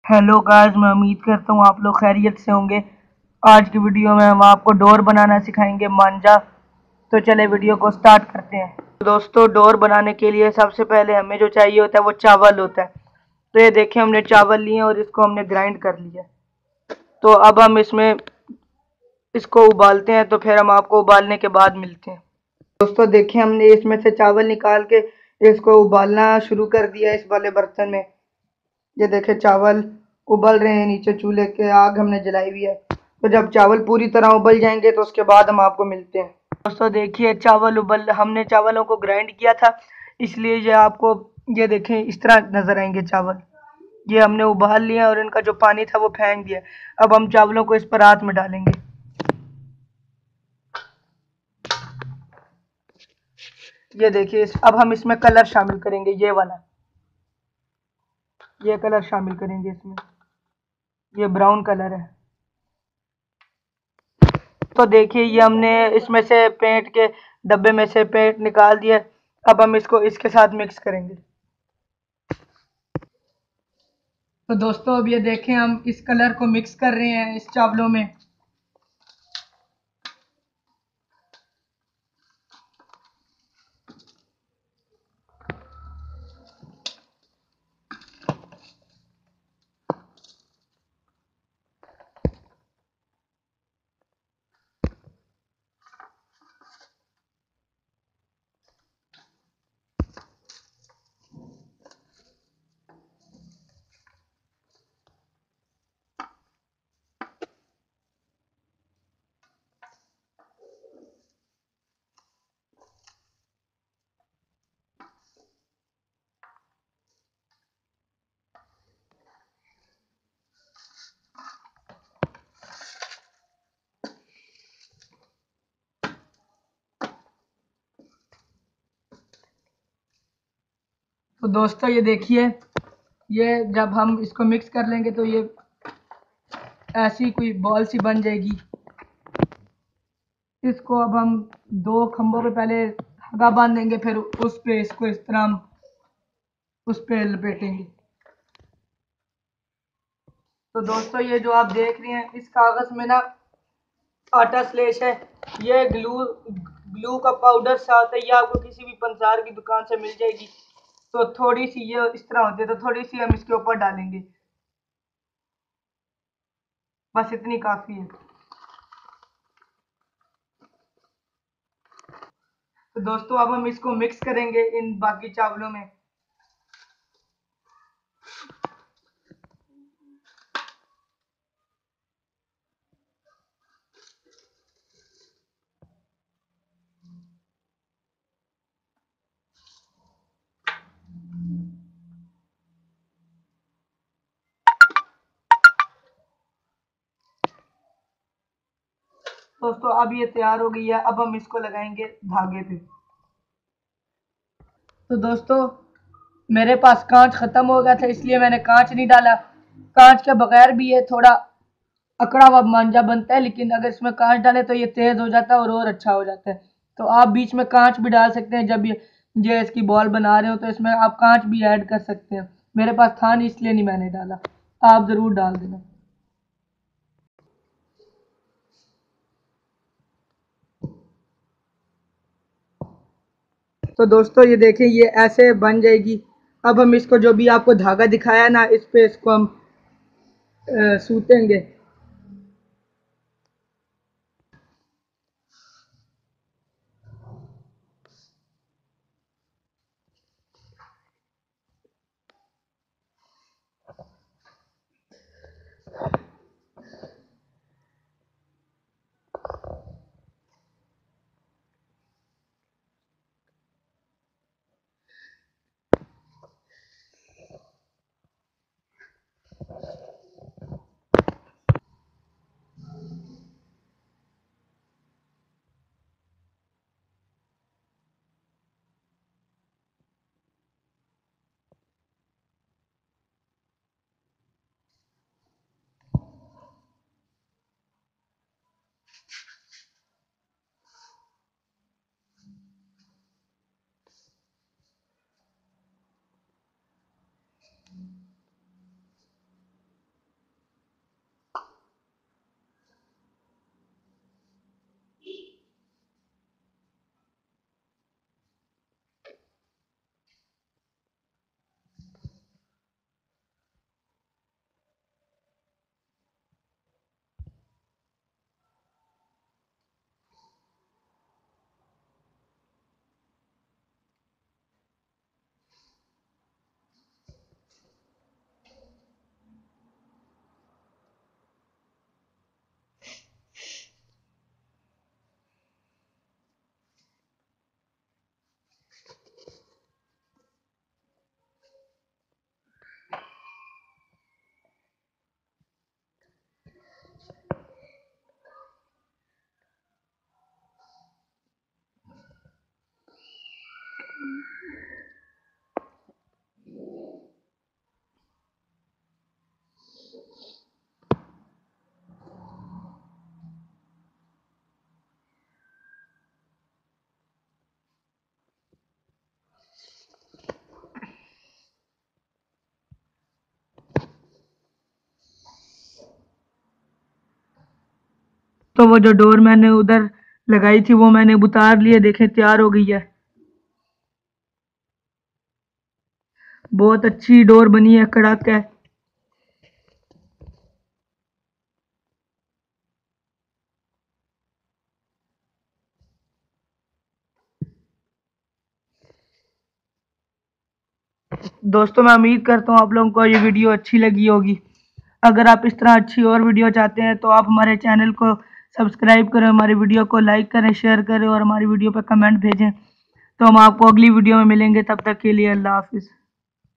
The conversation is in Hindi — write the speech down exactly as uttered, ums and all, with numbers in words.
हेलो गाइस, मैं उम्मीद करता हूँ आप लोग खैरियत से होंगे। आज की वीडियो में हम आपको डोर बनाना सिखाएंगे मांझा। तो चले वीडियो को स्टार्ट करते हैं। तो दोस्तों, डोर बनाने के लिए सबसे पहले हमें जो चाहिए होता है वो चावल होता है। तो ये देखिए, हमने चावल लिए और इसको हमने ग्राइंड कर लिया। तो अब हम इसमें इसको उबालते हैं, तो फिर हम आपको उबालने के बाद मिलते हैं। दोस्तों देखिए, हमने इसमें से चावल निकाल के इसको उबालना शुरू कर दिया इस वाले बर्तन में। ये देखे चावल उबल रहे हैं, नीचे चूल्हे के आग हमने जलाई हुई है। तो जब चावल पूरी तरह उबल जाएंगे तो उसके बाद हम आपको मिलते हैं। दोस्तों देखिए, चावल उबल हमने चावलों को ग्राइंड किया था, इसलिए ये आपको ये देखें इस तरह नजर आएंगे चावल। ये हमने उबाल लिया और इनका जो पानी था वो फेंक दिया। अब हम चावलों को इस परात में डालेंगे। ये देखिए, अब हम इसमें कलर शामिल करेंगे। ये वाला ये कलर शामिल करेंगे इसमें। ये ब्राउन कलर है। तो देखिए, ये हमने इसमें से पेंट के डब्बे में से पेंट निकाल दिया। अब हम इसको इसके साथ मिक्स करेंगे। तो दोस्तों, अब ये देखें, हम इस कलर को मिक्स कर रहे हैं इस चावलों में। तो दोस्तों ये देखिए, ये जब हम इसको मिक्स कर लेंगे तो ये ऐसी कोई बॉल सी बन जाएगी। इसको अब हम दो खंभों पे पहले धागा बांध देंगे, फिर उस पे इसको इस तरह हम उस पे लपेटेंगे। तो दोस्तों, ये जो आप देख रहे हैं इस कागज में ना आटा स्लेश है। ये ग्लू ग्लू का पाउडर सा आता है, ये आपको किसी भी पंसार की दुकान से मिल जाएगी। तो थोड़ी सी ये इस तरह होती है, तो थोड़ी सी हम इसके ऊपर डालेंगे। बस इतनी काफी है। तो दोस्तों, अब हम इसको मिक्स करेंगे इन बाकी चावलों में। दोस्तों, अब ये तैयार हो गई है। अब हम इसको लगाएंगे धागे पे। तो दोस्तों, मेरे पास कांच खत्म हो गया था, इसलिए मैंने कांच नहीं डाला। कांच के बगैर भी ये थोड़ा अकड़ा हुआ मांझा बनता है, लेकिन अगर इसमें कांच डाले तो ये तेज हो जाता है और और अच्छा हो जाता है। तो आप बीच में कांच भी डाल सकते हैं। जब ये ये इसकी बॉल बना रहे हो तो इसमें आप कांच भी ऐड कर सकते हैं। मेरे पास था नहीं, इसलिए नहीं मैंने डाला। आप जरूर डाल देना। तो दोस्तों ये देखें, ये ऐसे बन जाएगी। अब हम इसको जो भी आपको धागा दिखाया ना, इस पे इसको हम अ, सूतेंगे। तो वो जो डोर मैंने उधर लगाई थी वो मैंने उतार लिया, देखें तैयार हो गई है। बहुत अच्छी डोर बनी है, कड़क है। दोस्तों मैं उम्मीद करता हूँ आप लोगों को ये वीडियो अच्छी लगी होगी। अगर आप इस तरह अच्छी और वीडियो चाहते हैं तो आप हमारे चैनल को सब्सक्राइब करें, हमारी वीडियो को लाइक करें, शेयर करें और हमारी वीडियो पर कमेंट भेजें। तो हम आपको अगली वीडियो में मिलेंगे, तब तक के लिए अल्लाह हाफिज़।